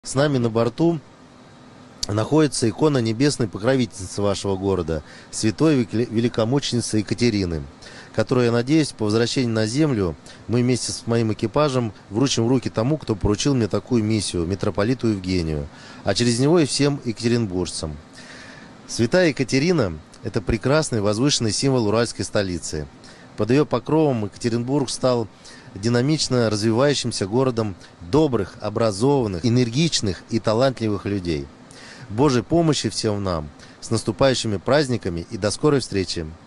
С нами на борту находится икона небесной покровительницы вашего города, святой великомученицы Екатерины, которую, я надеюсь, по возвращении на землю мы вместе с моим экипажем вручим в руки тому, кто поручил мне такую миссию, митрополиту Евгению, а через него и всем екатеринбуржцам. Святая Екатерина – это прекрасный возвышенный символ уральской столицы. Под ее покровом Екатеринбург стал динамично развивающимся городом добрых, образованных, энергичных и талантливых людей. Божьей помощи всем нам! С наступающими праздниками и до скорой встречи!